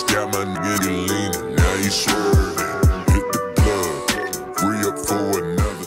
haze, got my nigga leaning, now you swerving. Hit the plug, re-up for another.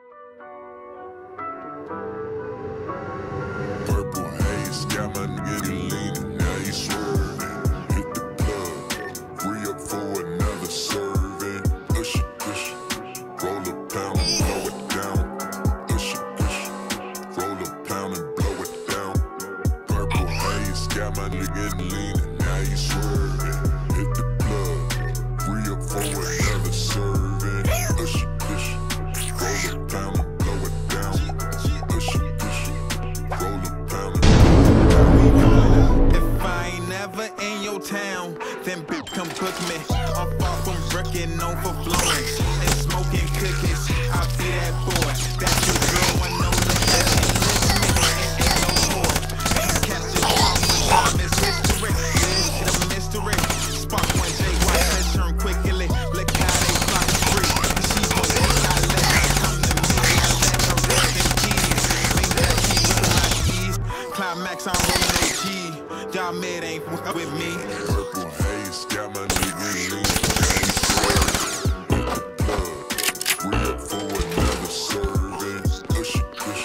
Purple haze, got my nigga leaning, now you swerving. Hit the plug, re-up for another serving. Push it, roll a pound and blow it down. Push it, roll a pound and blow it down. Purple haze, got my nigga leaning, now you swerving. Hit the plug, re-up for another serving. Push it, roll a pound and blow it down. Push it, roll a pound and blow it down. If I ain't never in your town, then bitch come cook me. I'm far from brickin', known for blowing and smoking cookies. I'll be that boy, that's your girl. I know the best ain't no more. Catch the time, it's history. Yeah, it's a mystery. Spark one J, watch that turn quickly. Look how they fly free. She gon' think I let her come to me. I let her work in keys. Ain't that key with my keys? Climax, I'm rolling that key. Y'all mid ain't with me. Purple haze, got my nigga leaning, now you swerving. Hit the plug, re-up for another serving. Push it, roll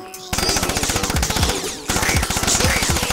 it down, blow it down.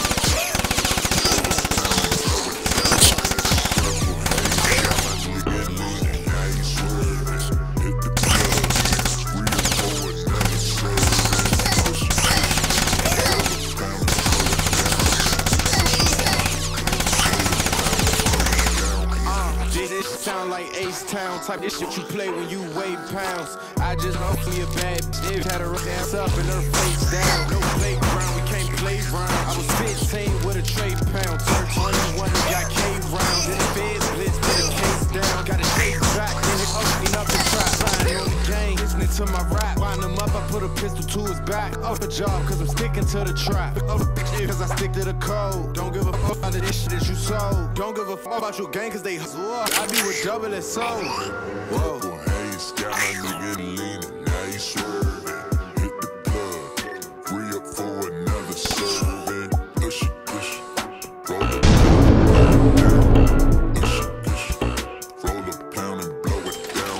Sound like Ace Town type of shit you play when you weigh pounds. I just hopefully a bad bitch had her ass up and her face down. No playground, we can't play round. I was 15 with a trade pound, turned 21 and got cave rounds. In the feds blitz, put a case down. Got a shake back, then it opening up the trap. Lying on the game, listening to my rap. Wind him up, I put a pistol to his back. Off the job, cause I'm sticking to the trap. Off the bitch, cause I stick to the code. Don't give a fuck about this shit that you sold. Don't give a fuck about your gang, cause they hustle up. I be with double and soul. Whoa. Purple haze, got my nigga leaning, now you swerving. Hit the plug, re-up for another serving. Push it, roll a pound and blow it down. Push it, roll a pound and blow it down.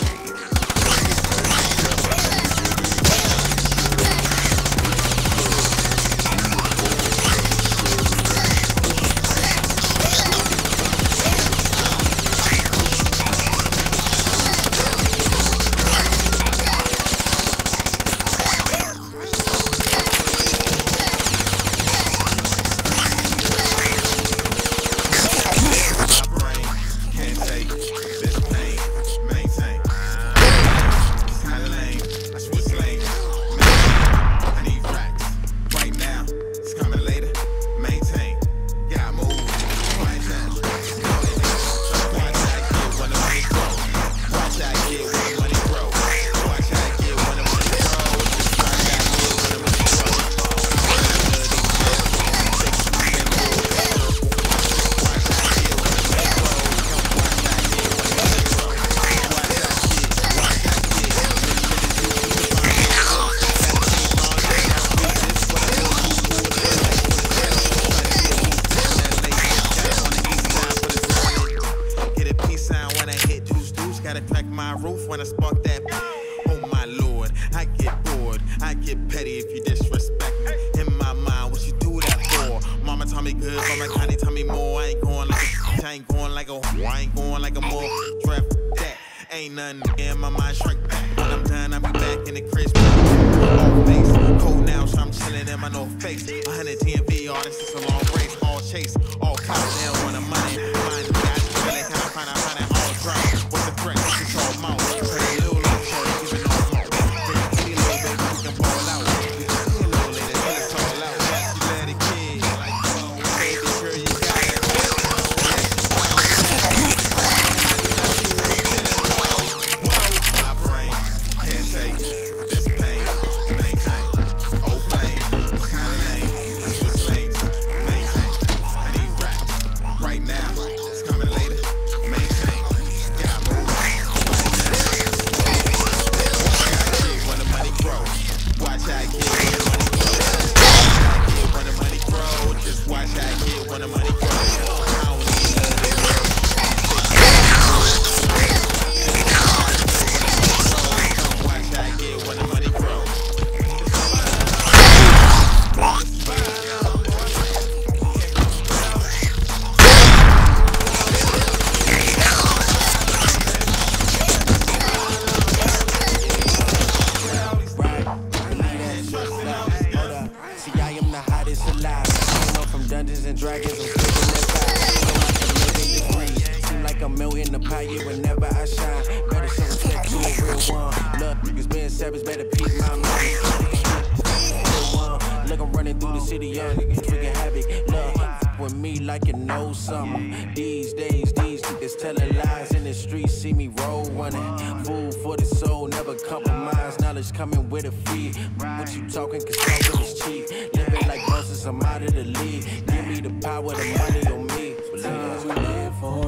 My roof when I spark that. Oh my lord, I get bored. I get petty if you disrespect me. In my mind, what you do that for? Mama tell me good, but my honey tell me more. I ain't going like a, I ain't going like a, I ain't going like a more. Draft that, ain't nothing in my mind shrink back. When I'm done, I'll be back in the crisp. Off face, cold now, so I'm chilling in my North Face. 110 VR, this is a long race, all chase, all clout now on the money. Mind the guys, really kind of find out how that all drop. What's the threat? Control mouth. Say a little low, so keep it on smoke. Take a kitty little baby, we can ball out. You can see a little lady, till it's all out. You let it kid, like, baby girl, you got it. My brain can't take this pain, maintain. Oh, flame, kind of lame. Switch lanes, maintain. I need racks. empire whenever I shine. Better show respect to a real one. Look, niggas being savage, better peep my mind. Look, I'm running through the city, young niggas freaking havoc. Look, with me like you know something. These days, these niggas telling lies in the streets, see me roll running. Food for the soul, never compromise. Knowledge coming with a fee. What you talking, cause talking is cheap. Living like bosses, I'm out of the league. Give me the power, the money on me. Believe we live for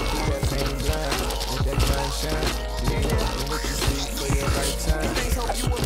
What you see for your lifetime.